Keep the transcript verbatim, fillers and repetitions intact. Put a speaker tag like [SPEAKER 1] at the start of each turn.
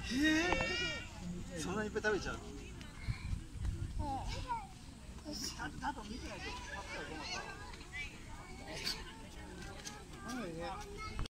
[SPEAKER 1] そんなにいっぱい食べちゃうの？
[SPEAKER 2] ちゃんと見てないと。